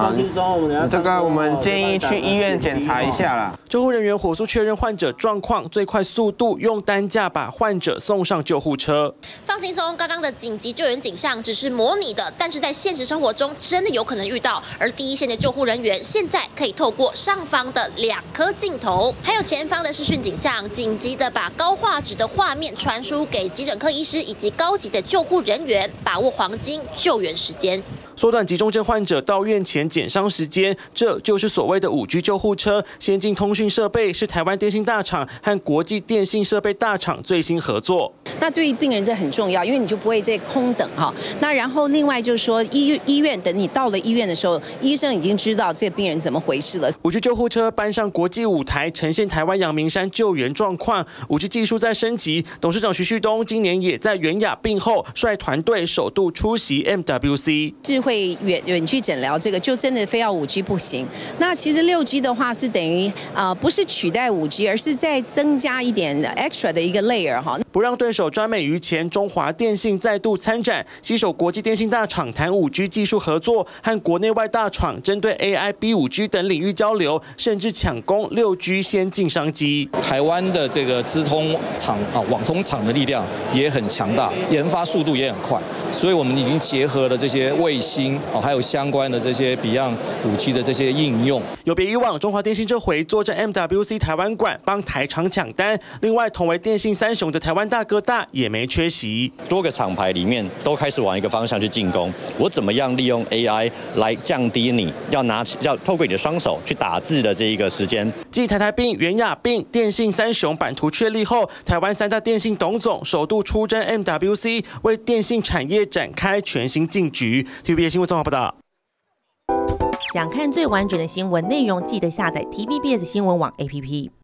放轻松，我们这个我们建议去医院检查一下啦。 救护人员火速确认患者状况，最快速度用担架把患者送上救护车。 放轻松，刚刚的紧急救援景象只是模拟的，但是在现实生活中真的有可能遇到。而第一线的救护人员现在可以透过上方的2颗镜头，还有前方的视讯景象，紧急的把高画质的画面传输给急诊科医师以及高级的救护人员，把握黄金救援时间。 缩短急重症患者到院前减伤时间，这就是所谓的5G 救护车。先进通讯设备是台湾电信大厂和国际电信设备大厂最新合作。 那对于病人这很重要，因为你就不会再空等哈。那然后另外就是说医院等你到了医院的时候，医生已经知道这个病人怎么回事了。 5G 救护车搬上国际舞台，呈现台湾阳明山救援状况。5G 技术在升级，董事长徐旭东今年也在元雅病后率团队首度出席 MWC。 智慧远距诊疗这个就真的非要5G 不行。那其实6G 的话是等于不是取代5G，而是再增加一点 extra 的一个 layer 哈。 不让对手专美于前，中华电信再度参展，携手国际电信大厂谈5G 技术合作，和国内外大厂针对 AI、B5G 等领域交流，甚至抢攻6G 先进商机。 台湾的这个资通厂网通厂的力量也很强大，研发速度也很快，所以我们已经结合了这些卫星还有相关的这些 Beyond 5G 的这些应用。 有别以往，中华电信这回坐镇 MWC 台湾馆帮台厂抢单。另外，同为电信3雄的台湾大哥大也没缺席。 多个厂牌里面都开始往一个方向去进攻。我怎么样利用 AI 来降低你要透过你的双手去打字的这一个时间？ 继台并、元雅并电信3雄版图确立后，台湾3大电信董总首度出征 MWC， 为电信产业展开全新进局。TVBS 新闻综合报道。 想看最完整的新闻内容，记得下载 TVBS 新闻网 APP。